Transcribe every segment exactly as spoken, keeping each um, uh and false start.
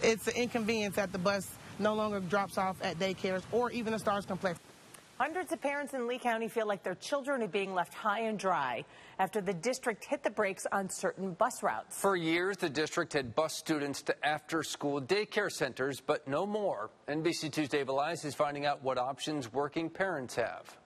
It's an inconvenience that the bus no longer drops off at daycares or even the Stars Complex. Hundreds of parents in Lee County feel like their children are being left high and dry after the district hit the brakes on certain bus routes. For years, the district had bused students to after-school daycare centers, but no more. N B C two's Dave Elias is finding out what options working parents have.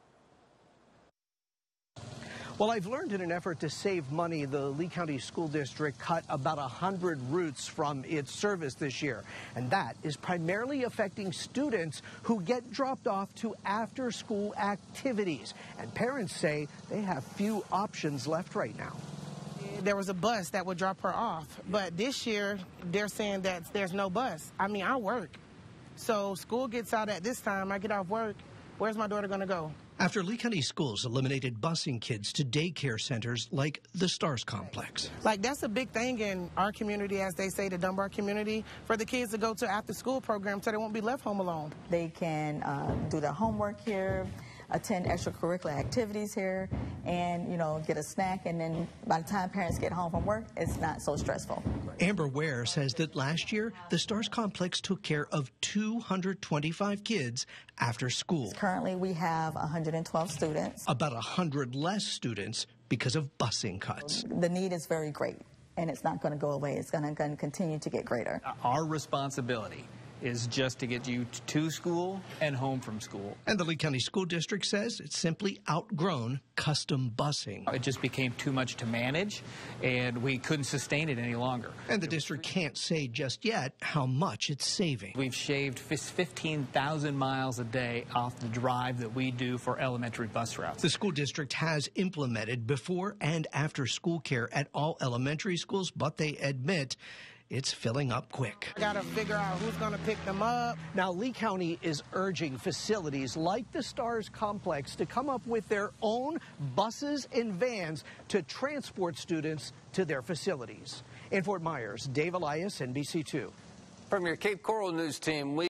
Well, I've learned in an effort to save money, the Lee County School District cut about one hundred routes from its service this year. And that is primarily affecting students who get dropped off to after-school activities. And parents say they have few options left right now. There was a bus that would drop her off, but this year they're saying that there's no bus. I mean, I work. So school gets out at this time, I get off work. Where's my daughter going to go? After Lee County Schools eliminated busing kids to daycare centers like the Stars Complex. Like, that's a big thing in our community, as they say, the Dunbar community, for the kids to go to after-school programs so they won't be left home alone. They can uh, do their homework here, attend extracurricular activities here, and, you know, get a snack, and then by the time parents get home from work, it's not so stressful. Amber Ware says that last year, the Stars Complex took care of two hundred twenty-five kids after school. Currently, we have one hundred twelve students. About one hundred less students because of busing cuts. The need is very great, and it's not going to go away. It's going to continue to get greater. Our responsibility is just to get you to school and home from school. And the Lee County School District says it's simply outgrown custom busing. It just became too much to manage, and we couldn't sustain it any longer. And the district can't say just yet how much it's saving. We've shaved fifteen thousand miles a day off the drive that we do for elementary bus routes. The school district has implemented before and after school care at all elementary schools, but they admit it's filling up quick. Got to figure out who's going to pick them up. Now, Lee County is urging facilities like the Stars Complex to come up with their own buses and vans to transport students to their facilities. In Fort Myers, Dave Elias, N B C two. From your Cape Coral News team, we